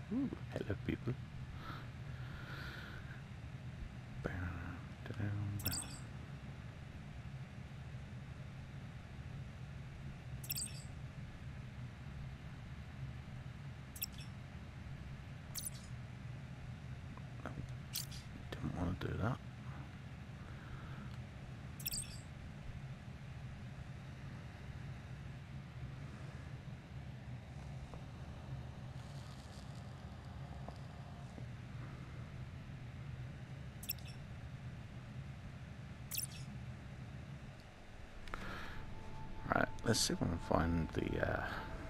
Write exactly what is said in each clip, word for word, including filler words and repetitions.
Ooh, hello people. Didn't want to do that. Right, let's see if we can find the uh,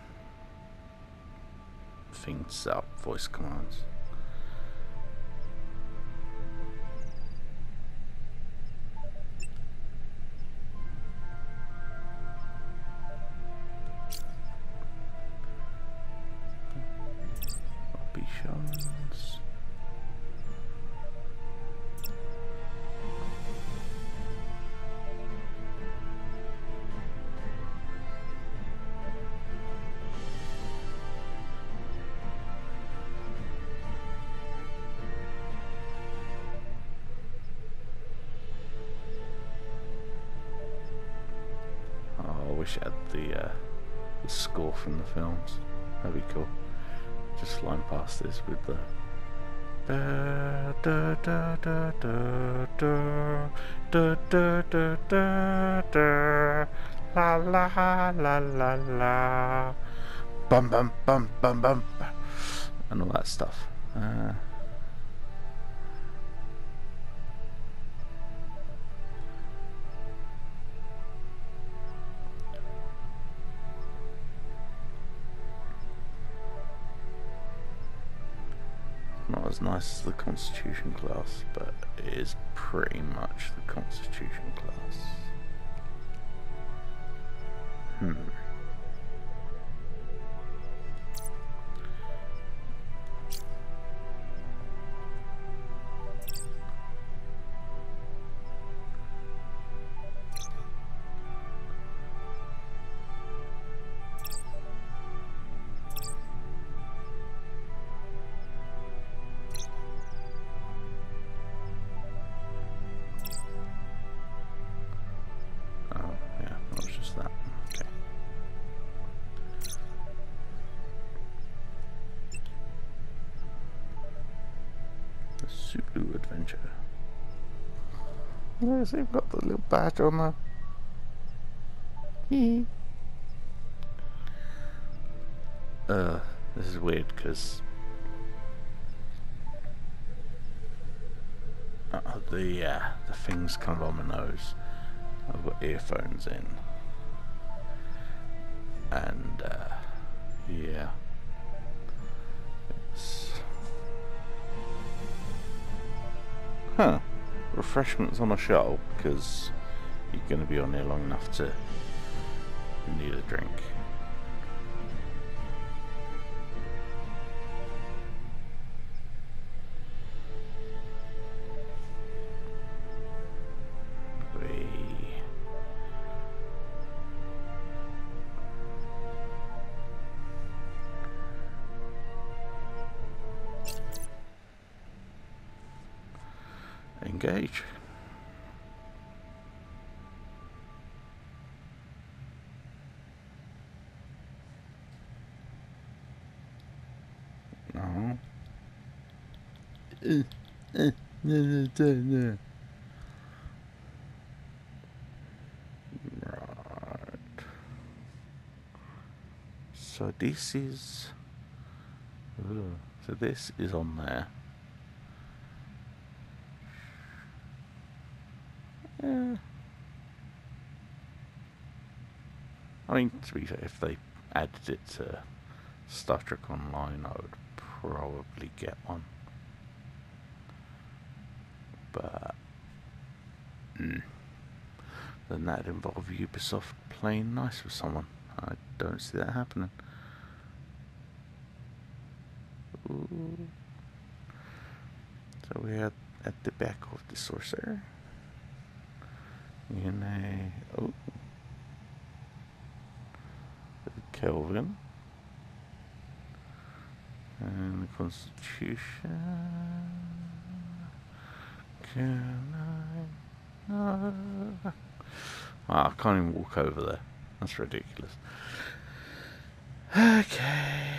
thing to set up voice commands. Options. Oh, I wish it had the, uh, the score from the films. That'd be cool. Just flying past this with the da da da da da da da da da da da la la la la la bum bum bum bum bum and all that stuff. Uh, Not as nice as the Constitution class, but it is pretty much the Constitution class. Hmm. Sulu Adventure. Yes, they've got the little badge on there. Hee. Uh, this is weird because uh, the uh, the thing's kind of on my nose. I've got earphones in, and uh, yeah. It's... Huh. Refreshments on a shuttle, because you're going to be on there long enough to need a drink. Engage. No. Uh, uh, no, no, no, no. Right. So this is. Uh, so this is on there. Yeah. I mean, to be fair, if they added it to Star Trek Online, I would probably get one. But mm, then that'd involve Ubisoft playing nice with someone. I don't see that happening. Ooh. So we are at the back of the saucer. In a oh, Kelvin. And the Constitution. Can I? No. Oh, I can't even walk over there. That's ridiculous. Okay.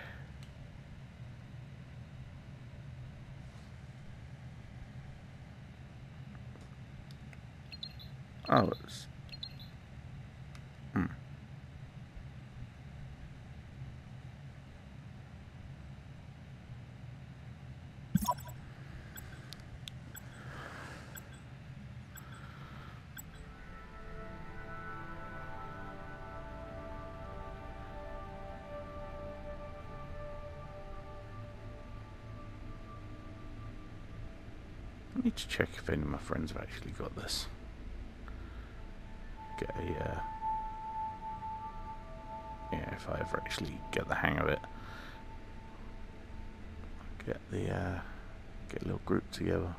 Oh, it's... Hmm. I need to check if any of my friends have actually got this. Get a, uh, yeah, if I ever actually get the hang of it, get the, uh, get a little group together.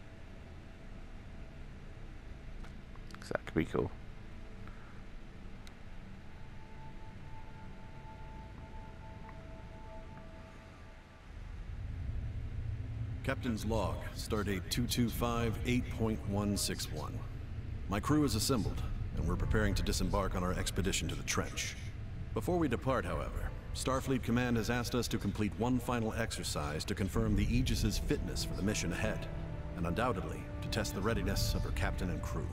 Because that could be cool. Captain's log, stardate two two five eight point one six one. My crew is assembled, and we're preparing to disembark on our expedition to the trench. Before we depart, however, Starfleet Command has asked us to complete one final exercise to confirm the Aegis's fitness for the mission ahead, and undoubtedly to test the readiness of her captain and crew.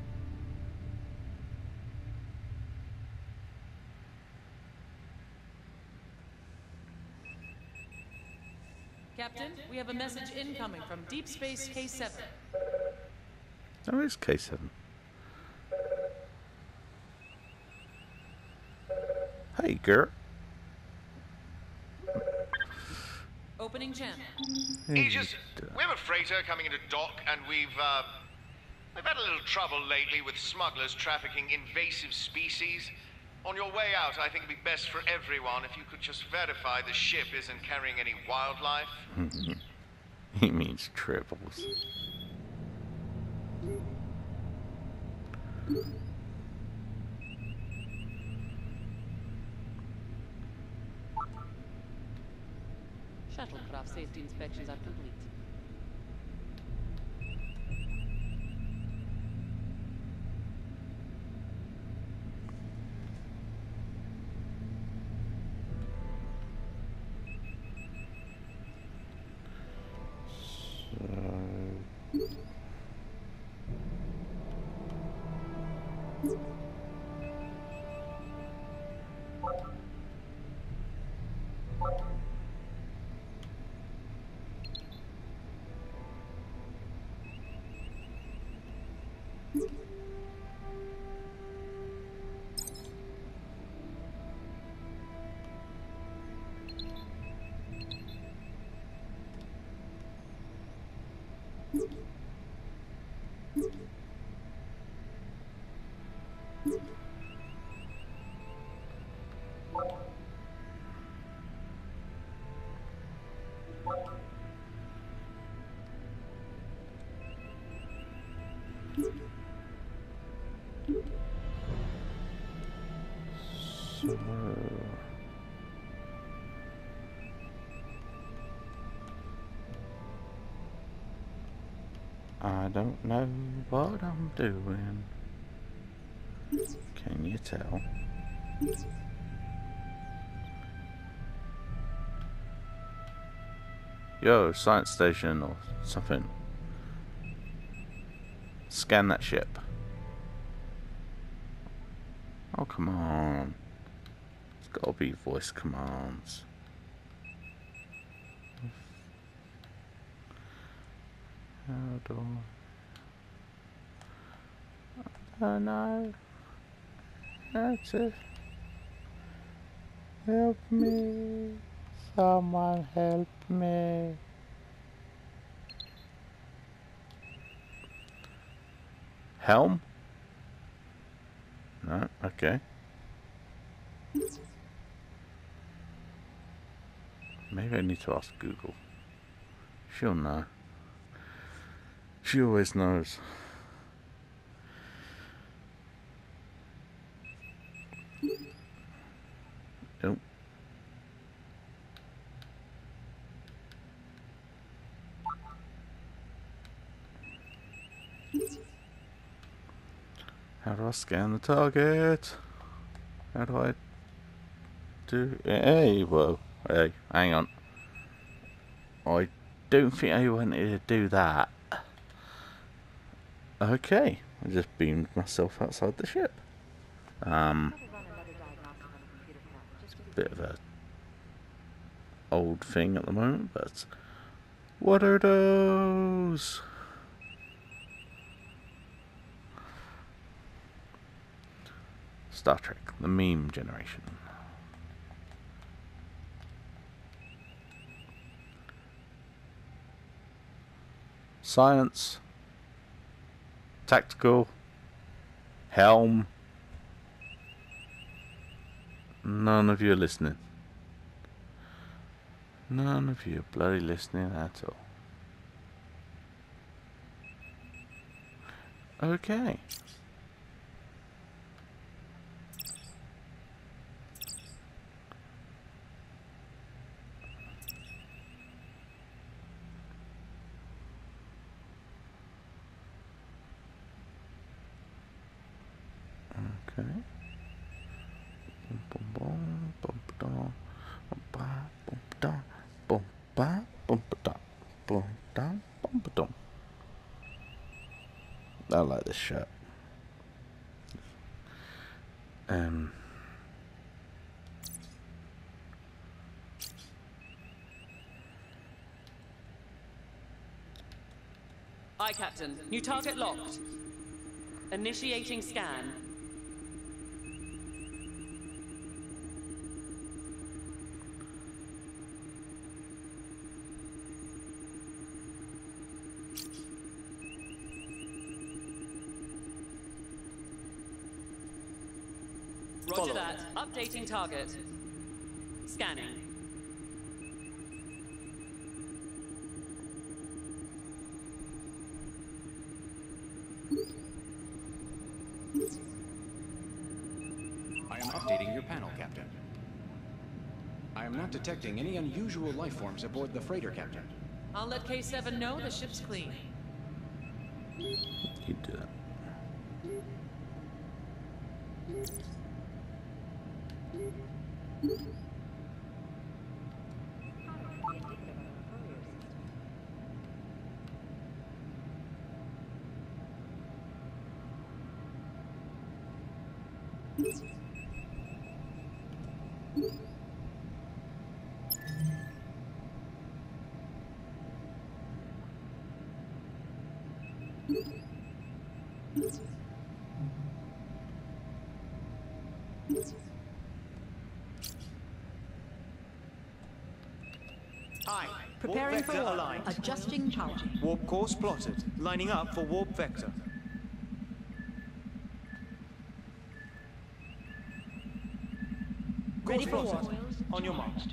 Captain, we have a message incoming from Deep Space K seven. Oh, it's K seven. Hey, girl. Opening channel. Aegis, we have a freighter coming into dock, and we've, uh, we've had a little trouble lately with smugglers trafficking invasive species. On your way out, I think it'd be best for everyone if you could just verify the ship isn't carrying any wildlife. He means triples. Shuttlecraft safety inspections are complete. So... I don't know what I'm doing. Can you tell? Yo, science station or something. Scan that ship. Oh, come on. It's gotta be voice commands. How do I... I don't know. That's it. Help me. Someone help me. Helm? No, okay. Maybe I need to ask Google. She'll know. She always knows. Nope. How do I scan the target? How do I do... Hey, whoa. Hey, hang on. I don't think I wanted to do that. Okay, I just beamed myself outside the ship. Um, bit of a old thing at the moment, but what are those? Star Trek, the meme generation. Science, tactical, helm. None of you are listening. None of you are bloody listening at all. Okay. Okay. Boom, boom, boom, boom, boom, boom, boom, boom, boom, boom, boom, boom, boom, boom, boom. I like this shirt. Um. Aye, Captain. New target locked. Initiating scan. Roger that. Updating target. Scanning. I am updating your panel, Captain. I am not detecting any unusual life forms aboard the freighter, Captain. I'll let K seven know the ship's clean. You do that. Aye. Preparing Warp for vector warp. aligned. Adjusting power. Warp course plotted. Lining up for warp vector. Ready Course for plotted. warp. On your marks.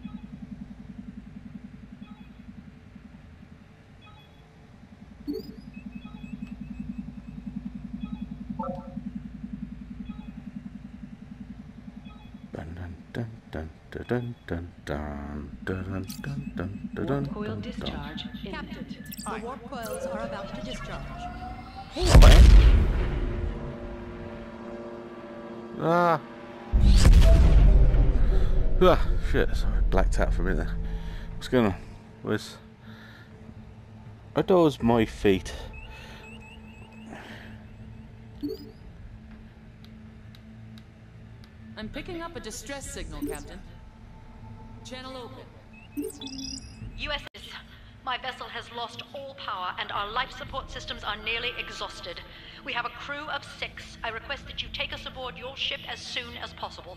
Dun dun dun dun dun dun dun dun dun dun dun. Warp coil dun, discharge. Captain, the Aye. warp coils are about to discharge. Hold on, mate. Ah. Ah, shit, sorry, blacked out for a minute there. What's going on? Where's... Are those my feet? I'm picking up a distress signal, Captain. Channel open. U S S, my vessel has lost all power and our life support systems are nearly exhausted. We have a crew of six. I request that you take us aboard your ship as soon as possible.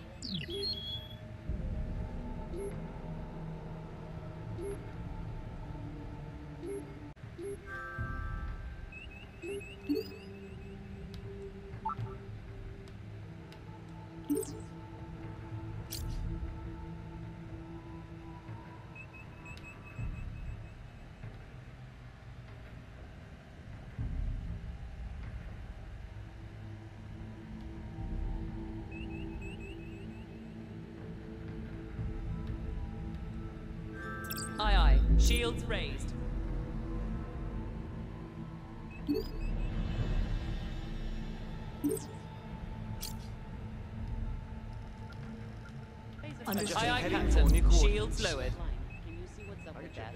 Aye, aye. Shields raised. Understood. Aye, aye, Heading Captain. for new coordinates. Shields lowered. Can you see what's up with that?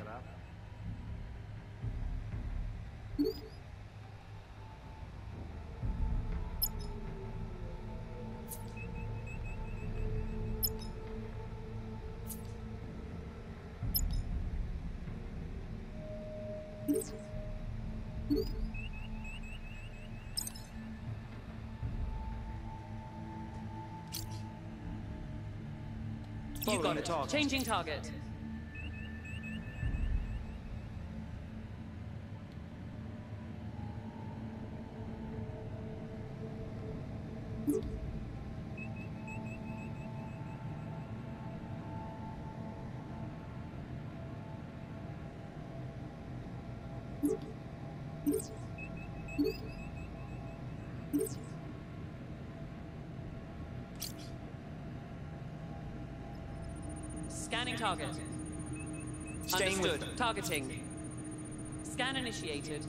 You got Following it. target. Changing target. Scanning target. Staying with Understood. them. Targeting. Scan initiated.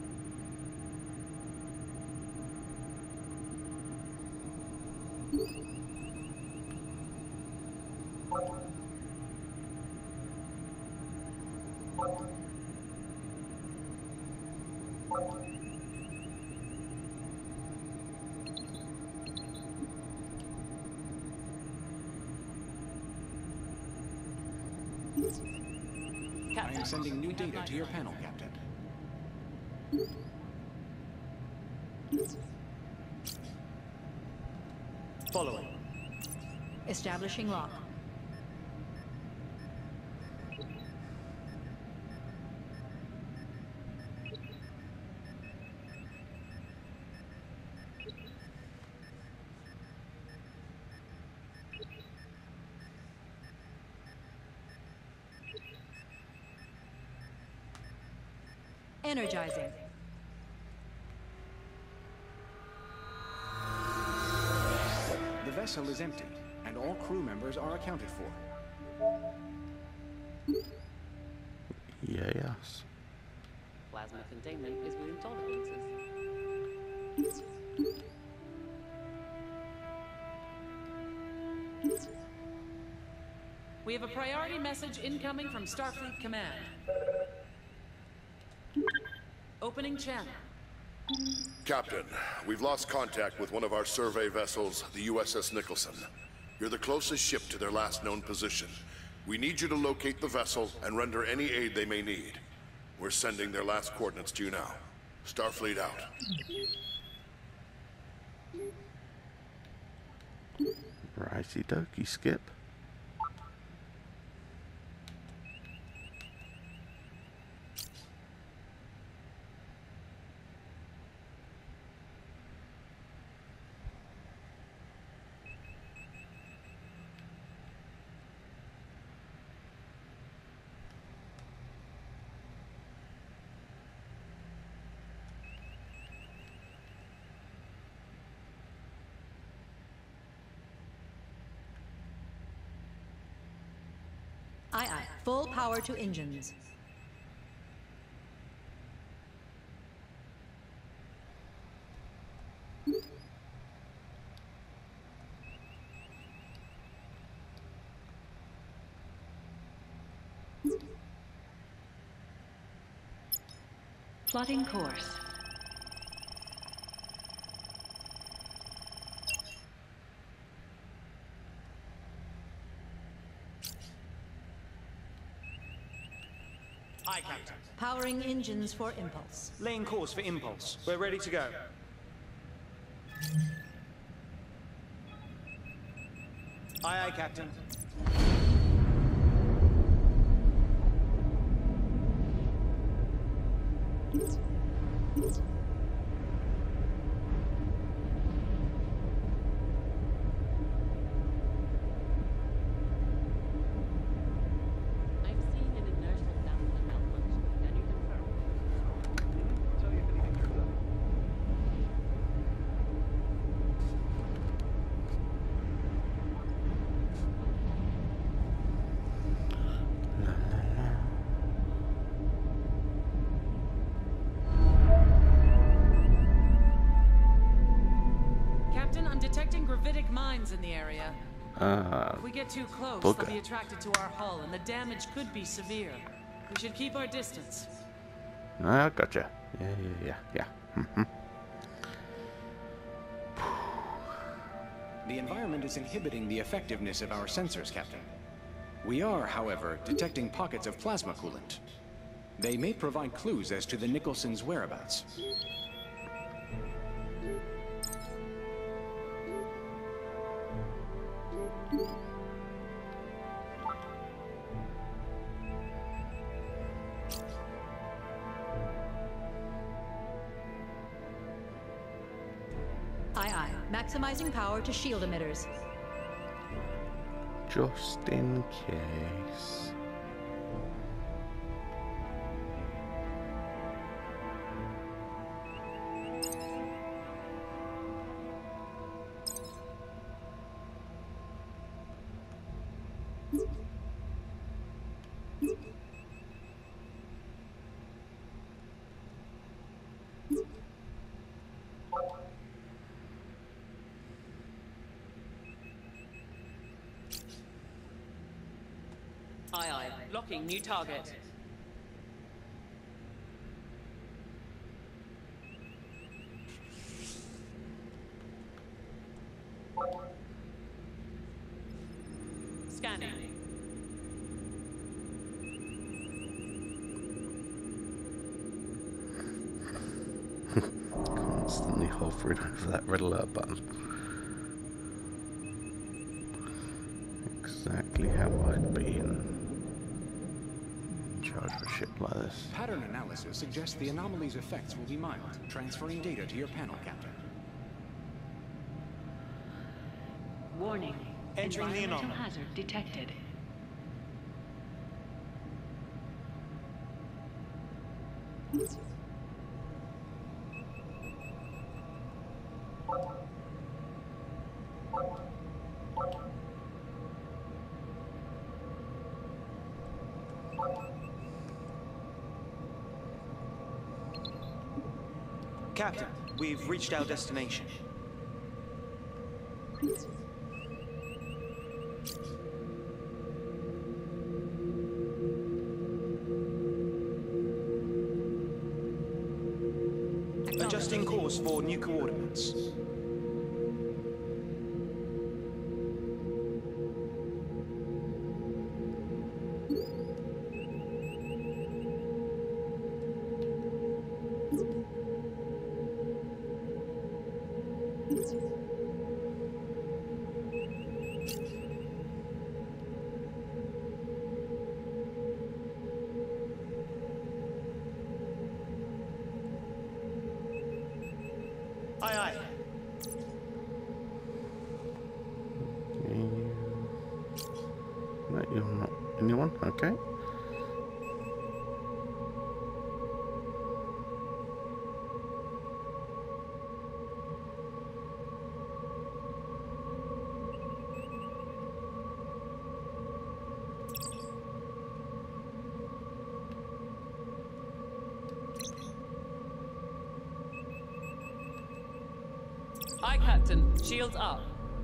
I Captain. am sending new data to your panel, Captain. Following. Establishing lock. Energizing. The vessel is empty, and all crew members are accounted for. Yes. Plasma containment is within tolerances. We have a priority message incoming from Starfleet Command. Opening channel. Captain, we've lost contact with one of our survey vessels, the U S S Nicholson. You're the closest ship to their last known position. We need you to locate the vessel and render any aid they may need. We're sending their last coordinates to you now. Starfleet out. Righty dokey, Skip. Aye, aye. Full power to engines. Plotting course. Aye, Captain. Powering engines for impulse. Laying course for impulse. We're ready to go. Aye, aye, Captain. I'm seeing an inertial downward malfunction. Can you confirm? Tell you if anything turns up. La la la. Captain, I'm detecting gravitic mines in the area. Ah, If we get too close, bugger. they'll be attracted to our hull, and the damage could be severe. We should keep our distance. I gotcha. Yeah, yeah, yeah, yeah. The environment is inhibiting the effectiveness of our sensors, Captain. We are, however, detecting pockets of plasma coolant. They may provide clues as to the Nicholson's whereabouts. Aye, aye. Maximizing power to shield emitters. Just in case. Aye, aye. Locking new target. Scanning. Constantly hovering over that red alert button. Exactly how I'd be in charge of a ship like this. Pattern analysis suggests the anomaly's effects will be mild, transferring data to your panel, Captain. Warning. Entering the Environmental anomaly. hazard detected. Captain, we've reached our destination. Adjusting course for new coordinates. Aye, aye. You... No, you're not anyone? Okay. Aye, Captain. Shields up.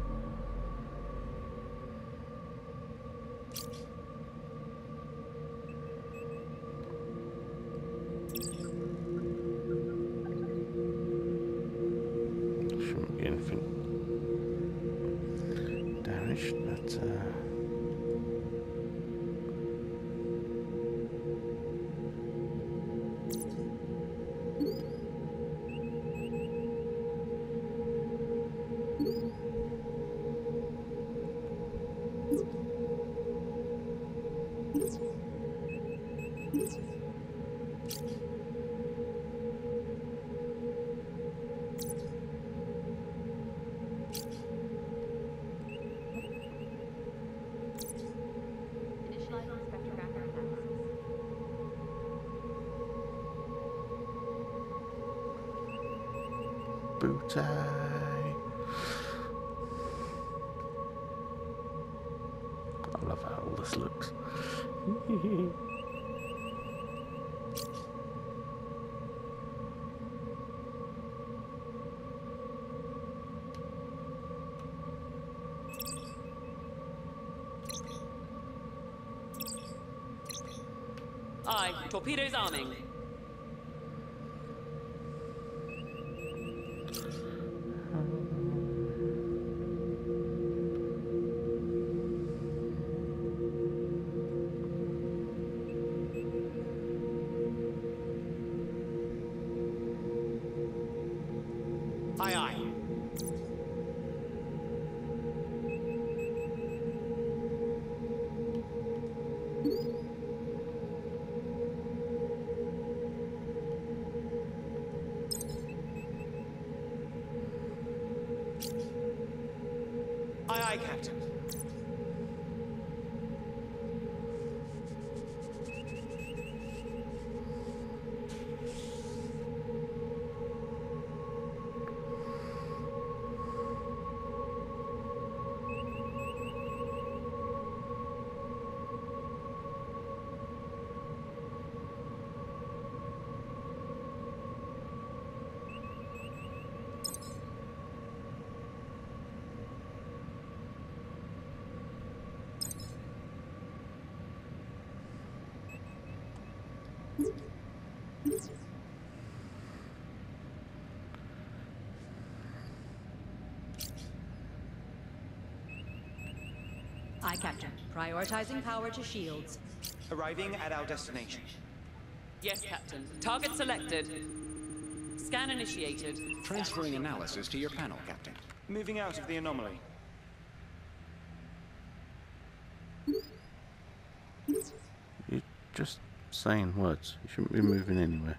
Shouldn't be anything damaged, but uh... Booty. I love how all this looks. Aye, torpedoes arming. Aye, aye. Aye, aye, Captain. Aye, Captain. Prioritizing power to shields. Arriving at our destination. Yes, Captain. Target selected. Scan initiated. Transferring analysis to your panel, Captain. Moving out of the anomaly. You're just saying words. You shouldn't be moving anywhere.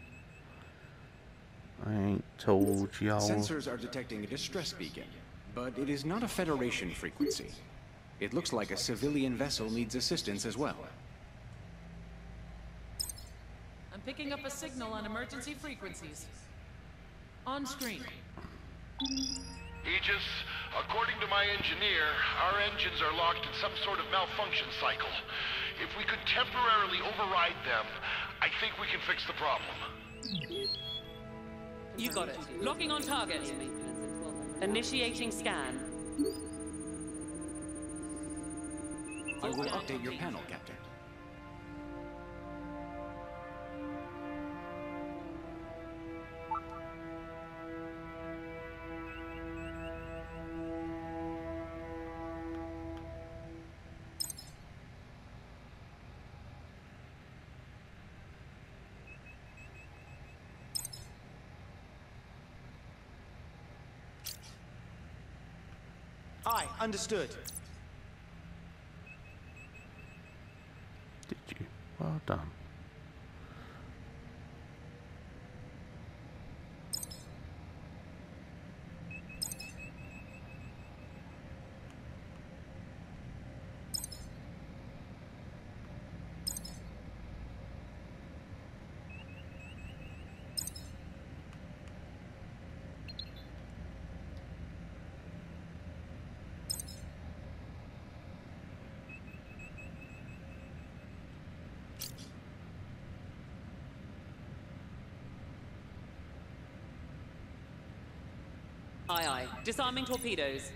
I ain't told y'all. Sensors are detecting a distress beacon, but it is not a Federation frequency. It looks like a civilian vessel needs assistance as well. I'm picking up a signal on emergency frequencies. On screen. Aegis, according to my engineer, our engines are locked in some sort of malfunction cycle. If we could temporarily override them, I think we can fix the problem. You got it. Locking on target. Initiating scan. I will update your panel, Captain. Aye, understood. Did you? Well done. Aye, aye. Disarming torpedoes.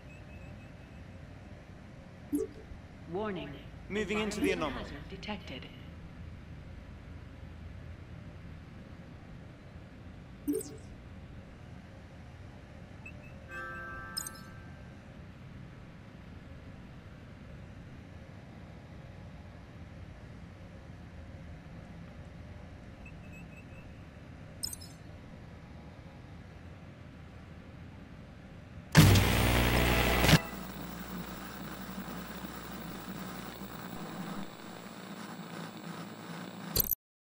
Warning. Moving into the anomaly. Detected.